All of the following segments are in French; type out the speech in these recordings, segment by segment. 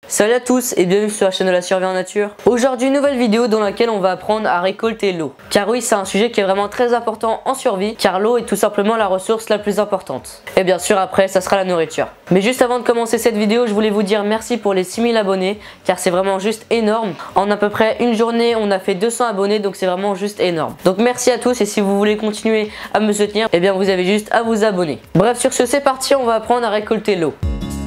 Salut à tous et bienvenue sur la chaîne de la survie en nature. Aujourd'hui, une nouvelle vidéo dans laquelle on va apprendre à récolter l'eau. Car oui, c'est un sujet qui est vraiment très important en survie, car l'eau est tout simplement la ressource la plus importante. Et bien sûr, après, ça sera la nourriture. Mais juste avant de commencer cette vidéo, je voulais vous dire merci pour les 6000 abonnés, car c'est vraiment juste énorme. En à peu près une journée, on a fait 200 abonnés, donc c'est vraiment juste énorme. Donc merci à tous, et si vous voulez continuer à me soutenir, eh bien vous avez juste à vous abonner. Bref, sur ce, c'est parti, on va apprendre à récolter l'eau.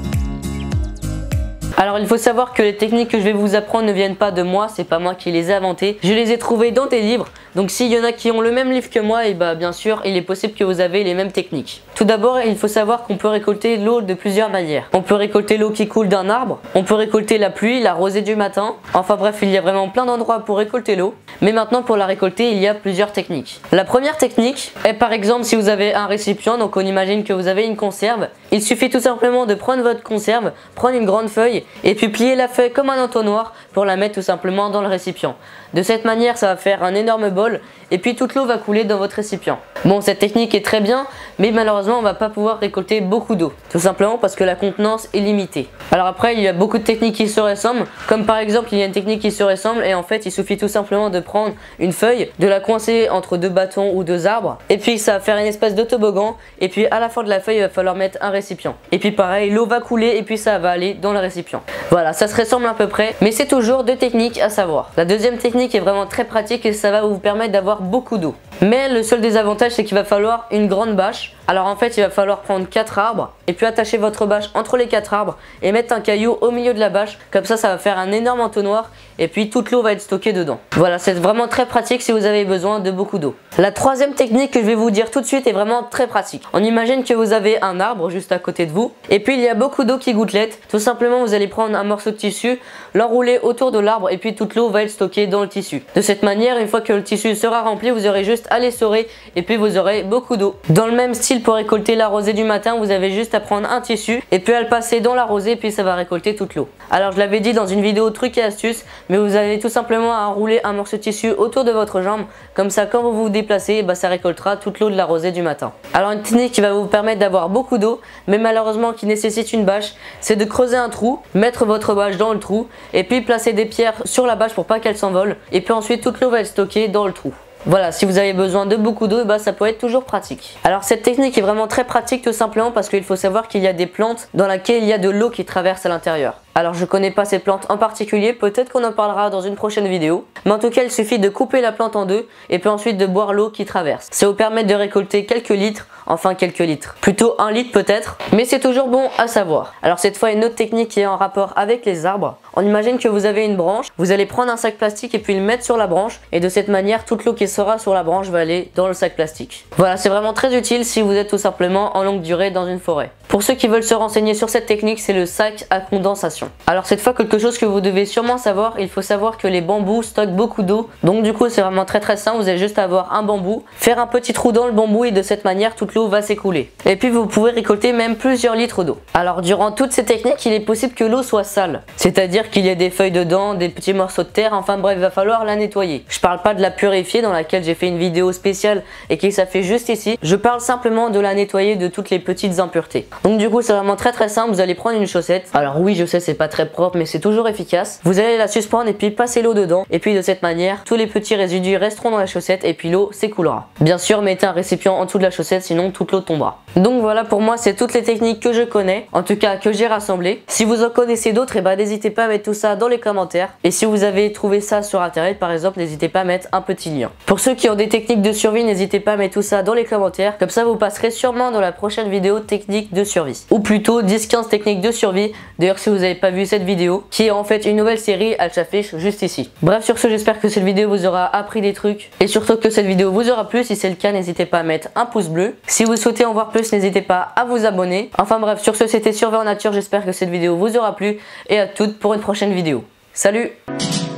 Alors il faut savoir que les techniques que je vais vous apprendre ne viennent pas de moi, c'est pas moi qui les ai inventées. Je les ai trouvées dans des livres, donc s'il y en a qui ont le même livre que moi, et bah bien sûr il est possible que vous avez les mêmes techniques. Tout d'abord, il faut savoir qu'on peut récolter l'eau de plusieurs manières. On peut récolter l'eau qui coule d'un arbre, on peut récolter la pluie, la rosée du matin. Enfin bref, il y a vraiment plein d'endroits pour récolter l'eau. Mais maintenant pour la récolter, il y a plusieurs techniques. La première technique est par exemple si vous avez un récipient, donc on imagine que vous avez une conserve. Il suffit tout simplement de prendre votre conserve, prendre une grande feuille et puis plier la feuille comme un entonnoir pour la mettre tout simplement dans le récipient. De cette manière, ça va faire un énorme bol et puis toute l'eau va couler dans votre récipient. Bon, cette technique est très bien, mais malheureusement on va pas pouvoir récolter beaucoup d'eau, tout simplement parce que la contenance est limitée. Alors après, il y a beaucoup de techniques qui se ressemblent, comme par exemple il y a une technique qui se ressemble et en fait il suffit tout simplement de prendre une feuille, de la coincer entre deux bâtons ou deux arbres et puis ça va faire une espèce de toboggan et puis à la fin de la feuille il va falloir mettre un récipient. Et puis pareil, l'eau va couler et puis ça va aller dans le récipient. Voilà, ça se ressemble à peu près, mais c'est toujours deux techniques à savoir. La deuxième technique est vraiment très pratique et ça va vous permettre d'avoir beaucoup d'eau. Mais le seul désavantage, c'est qu'il va falloir une grande bâche. Alors en fait, il va falloir prendre 4 arbres et puis attacher votre bâche entre les 4 arbres et mettre un caillou au milieu de la bâche. Comme ça va faire un énorme entonnoir et puis toute l'eau va être stockée dedans. Voilà, c'est vraiment très pratique si vous avez besoin de beaucoup d'eau. La troisième technique que je vais vous dire tout de suite est vraiment très pratique. On imagine que vous avez un arbre juste à côté de vous et puis il y a beaucoup d'eau qui gouttelette. Tout simplement, vous allez prendre un morceau de tissu, l'enrouler autour de l'arbre et puis toute l'eau va être stockée dans le tissu. De cette manière, une fois que le tissu sera rempli, vous aurez juste à l'essorer et puis vous aurez beaucoup d'eau. Dans le même style, pour récolter la rosée du matin, vous avez juste à prendre un tissu et puis à le passer dans la rosée puis ça va récolter toute l'eau. Alors je l'avais dit dans une vidéo trucs et astuces, mais vous avez tout simplement à enrouler un morceau de tissu autour de votre jambe, comme ça quand vous vous déplacez, ça récoltera toute l'eau de la rosée du matin. Alors une technique qui va vous permettre d'avoir beaucoup d'eau, mais malheureusement qui nécessite une bâche, c'est de creuser un trou, mettre votre bâche dans le trou et puis placer des pierres sur la bâche pour pas qu'elle s'envole et puis ensuite toute l'eau va être stockée dans le trou. Voilà, si vous avez besoin de beaucoup d'eau, ça peut être toujours pratique. Alors cette technique est vraiment très pratique tout simplement parce qu'il faut savoir qu'il y a des plantes dans lesquelles il y a de l'eau qui traverse à l'intérieur. Alors je connais pas ces plantes en particulier, peut-être qu'on en parlera dans une prochaine vidéo. Mais en tout cas, il suffit de couper la plante en deux et puis ensuite de boire l'eau qui traverse. Ça vous permet de récolter quelques litres, enfin quelques litres. Plutôt 1 litre peut-être, mais c'est toujours bon à savoir. Alors cette fois, une autre technique qui est en rapport avec les arbres. On imagine que vous avez une branche, vous allez prendre un sac plastique et puis le mettre sur la branche. Et de cette manière, toute l'eau qui sera sur la branche va aller dans le sac plastique. Voilà, c'est vraiment très utile si vous êtes tout simplement en longue durée dans une forêt. Pour ceux qui veulent se renseigner sur cette technique, c'est le sac à condensation. Alors cette fois, quelque chose que vous devez sûrement savoir, il faut savoir que les bambous stockent beaucoup d'eau. Donc du coup, c'est vraiment très simple, vous allez juste avoir un bambou, faire un petit trou dans le bambou et de cette manière, toute l'eau va s'écouler. Et puis vous pouvez récolter même plusieurs litres d'eau. Alors durant toutes ces techniques, il est possible que l'eau soit sale. C'est-à-dire qu'il y a des feuilles dedans, des petits morceaux de terre, enfin bref, il va falloir la nettoyer. Je parle pas de la purifier dans laquelle j'ai fait une vidéo spéciale et qui s'affiche juste ici. Je parle simplement de la nettoyer de toutes les petites impuretés. Donc du coup, c'est vraiment très simple, vous allez prendre une chaussette. Alors oui, je sais, c'est pas très propre, mais c'est toujours efficace. Vous allez la suspendre et puis passer l'eau dedans. Et puis de cette manière, tous les petits résidus resteront dans la chaussette et puis l'eau s'écoulera. Bien sûr, mettez un récipient en dessous de la chaussette, sinon toute l'eau tombera. Donc voilà, pour moi, c'est toutes les techniques que je connais, en tout cas que j'ai rassemblées. Si vous en connaissez d'autres, n'hésitez pas à mettre tout ça dans les commentaires. Et si vous avez trouvé ça sur internet par exemple, n'hésitez pas à mettre un petit lien. Pour ceux qui ont des techniques de survie, n'hésitez pas à mettre tout ça dans les commentaires. Comme ça, vous passerez sûrement dans la prochaine vidéo technique de survie. Ou plutôt 10-15 techniques de survie. D'ailleurs, si vous n'avez pas vu cette vidéo, qui est en fait une nouvelle série, elle s'affiche juste ici. Bref, sur ce, j'espère que cette vidéo vous aura appris des trucs et surtout que cette vidéo vous aura plu. Si c'est le cas, n'hésitez pas à mettre un pouce bleu. Si vous souhaitez en voir plus, n'hésitez pas à vous abonner. Enfin bref, sur ce, c'était Survie en nature. J'espère que cette vidéo vous aura plu et à toutes pour une prochaine vidéo. Salut!